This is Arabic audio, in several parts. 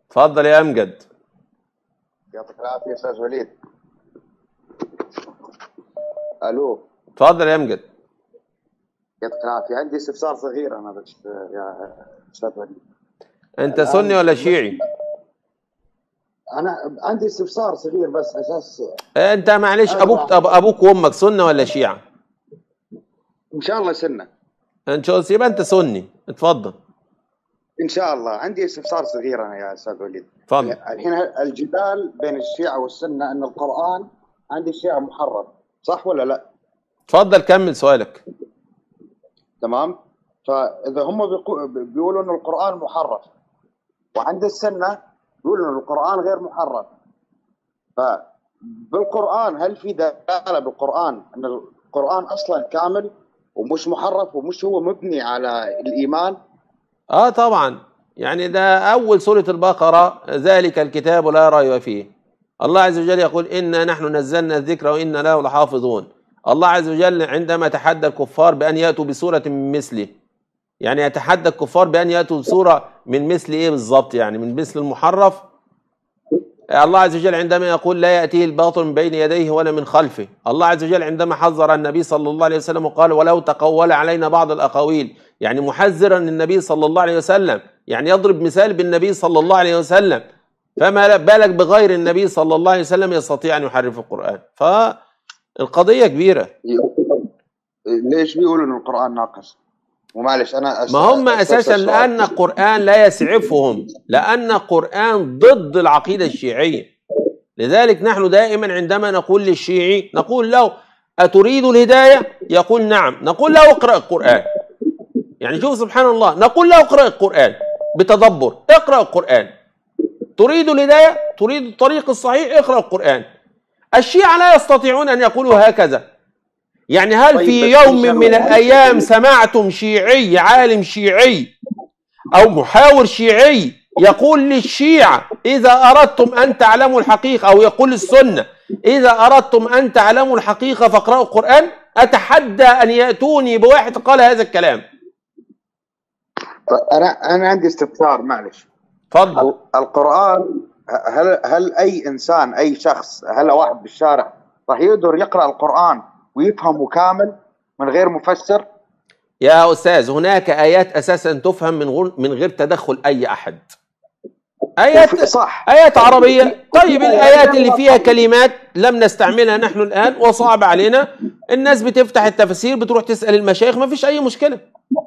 اتفضل يا امجد. يعطيك العافيه استاذ وليد. الو. اتفضل يا امجد. يعطيك العافيه، عندي استفسار صغير انا بس يا استاذ وليد. انت سني ولا شيعي؟ انا عندي استفسار صغير بس اساس. انت معلش ابوك وامك سنه ولا شيعه؟ ان شاء الله سنه. ان شاء الله يبقى انت سني. اتفضل. ان شاء الله. عندي استفسار صغير انا يا استاذ وليد. اتفضل. الحين الجدال بين الشيعه والسنه ان القران عند الشيعه محرف، صح ولا لا؟ اتفضل كمل سؤالك. تمام. فاذا هم بيقولوا ان القران محرف وعند السنه بيقولوا ان القران غير محرف، فبالقران هل في دلاله بالقران ان القران اصلا كامل ومش محرف ومش هو مبني على الايمان؟ طبعا، يعني ده اول سوره البقره، ذلك الكتاب لا ريب فيه. الله عز وجل يقول انا نحن نزلنا الذكر وانا له لحافظون. الله عز وجل عندما تحدى الكفار بان ياتوا بسوره من مثله، يعني يتحدى الكفار بان ياتوا بسوره من مثل ايه بالظبط؟ يعني من مثل المحرف. الله عز وجل عندما يقول لا يأتيه الباطل من بين يديه ولا من خلفه. الله عز وجل عندما حذر النبي صلى الله عليه وسلم وقال ولو تقول علينا بعض الأقاويل، يعني محذرا النبي صلى الله عليه وسلم، يعني يضرب مثال بالنبي صلى الله عليه وسلم، فما بالك بغير النبي صلى الله عليه وسلم يستطيع أن يحرف القرآن. فالقضية كبيرة. ليش بيقولوا ان القرآن ناقص؟ ومعلش انا ما هم اساسا لان القرآن لا يسعفهم، لان القرآن ضد العقيدة الشيعية. لذلك نحن دائما عندما نقول للشيعي نقول له اتريد الهداية؟ يقول نعم. نقول له اقرأ القرآن. يعني شوف سبحان الله، نقول له اقرأ القرآن بتدبر، اقرأ القرآن. تريد الهداية، تريد الطريق الصحيح، اقرأ القرآن. الشيعة لا يستطيعون ان يقولوا هكذا. يعني هل في يوم من الأيام سمعتم شيعي، عالم شيعي أو محاور شيعي يقول للشيعة إذا أردتم أن تعلموا الحقيقة، أو يقول السنة إذا أردتم أن تعلموا الحقيقة فاقرأوا القرآن؟ أتحدى أن يأتوني بواحد قال هذا الكلام. أنا عندي استفسار معلش. تفضل. القرآن هل أي إنسان، أي شخص، هل واحد بالشارع راح يقدر يقرأ القرآن ويفهمه كامل من غير مفسر؟ يا أستاذ هناك آيات أساسا تفهم من غير تدخل أي أحد. آيات صح. آيات عربية. طيب الآيات اللي فيها كلمات لم نستعملها نحن الآن وصعب علينا، الناس بتفتح التفسير بتروح تسأل المشايخ، ما فيش أي مشكلة.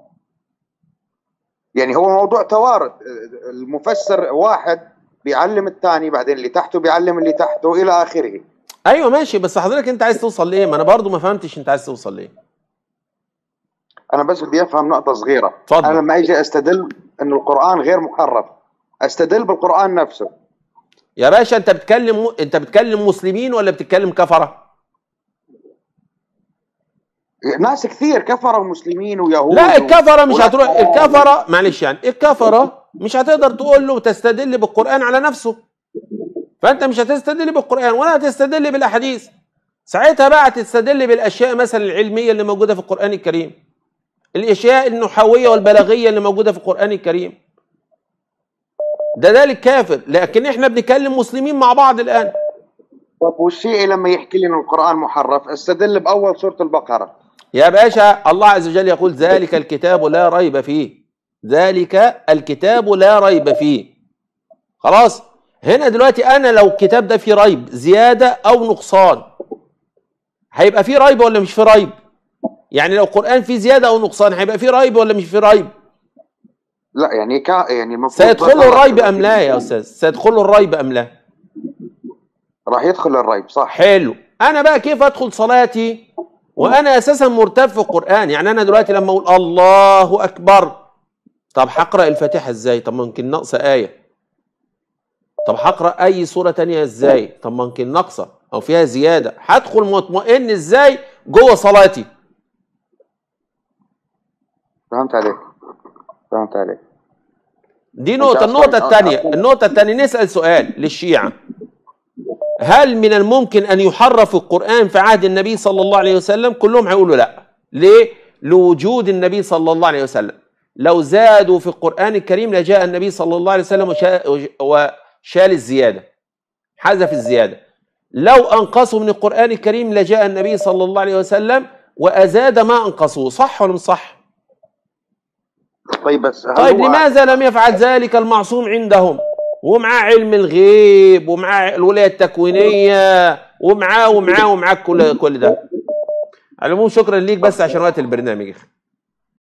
يعني هو موضوع توارد، المفسر واحد بيعلم الثاني، بعدين اللي تحته بيعلم اللي تحته إلى آخره. ايوه ماشي، بس حضرتك انت عايز توصل ليه؟ ما انا برضو ما فهمتش انت عايز توصل ليه. انا بس بدي افهم نقطه صغيره. اتفضل. انا لما اجي استدل ان القران غير محرف استدل بالقران نفسه. يا باشا انت بتكلم مسلمين ولا بتتكلم كفره؟ ناس كثير كفره ومسلمين ويهود. لا الكفره مش هتروح، الكفره معلش يعني الكفره مش هتقدر تقول له تستدل بالقران على نفسه. فانت مش هتستدل بالقرآن ولا هتستدل بالاحاديث. ساعتها بقى هتستدل بالاشياء مثلا العلمية اللي موجودة في القرآن الكريم، الاشياء النحوية والبلاغية اللي موجودة في القرآن الكريم. ده الكافر، لكن احنا بنتكلم مسلمين مع بعض الان. طب والشيعي لما يحكي لي ان القرآن محرف استدل باول سورة البقرة. يا باشا الله عز وجل يقول ذلك الكتاب لا ريب فيه. ذلك الكتاب لا ريب فيه. خلاص. هنا دلوقتي انا لو الكتاب ده فيه ريب زياده او نقصان، هيبقى فيه ريب ولا مش فيه ريب؟ يعني لو القران فيه زياده او نقصان هيبقى فيه ريب ولا مش فيه ريب؟ لا يعني يعني سيدخل الريب ام لا يا استاذ؟ سيدخل الريب ام لا؟ راح يدخل الريب صح. حلو. انا بقى كيف ادخل صلاتي وانا اساسا مرتب في القران؟ يعني انا دلوقتي لما اقول الله اكبر، طب هقرا الفاتحه ازاي؟ طب ممكن ناقصه ايه. طب هقرأ أي سورة تانية إزاي؟ طب ممكن ناقصة أو فيها زيادة. هدخل مطمئن إزاي جوه صلاتي؟ فهمت عليك. فهمت عليك. دي نقطة. النقطة الثانية نسأل سؤال للشيعة: هل من الممكن أن يحرف القرآن في عهد النبي صلى الله عليه وسلم؟ كلهم هيقولوا لا. ليه؟ لوجود النبي صلى الله عليه وسلم. لو زادوا في القرآن الكريم لجاء النبي صلى الله عليه وسلم وشال الزيادة، حذف الزيادة. لو أنقصوا من القرآن الكريم لجاء النبي صلى الله عليه وسلم وأزاد ما أنقصوه. صح ولا مش صح؟ طيب بس طيب لماذا لم يفعل ذلك المعصوم عندهم ومعاه علم الغيب ومعاه الولاية التكوينية ومعاه كل ده؟ على العموم شكرا ليك بس عشان وقت البرنامج.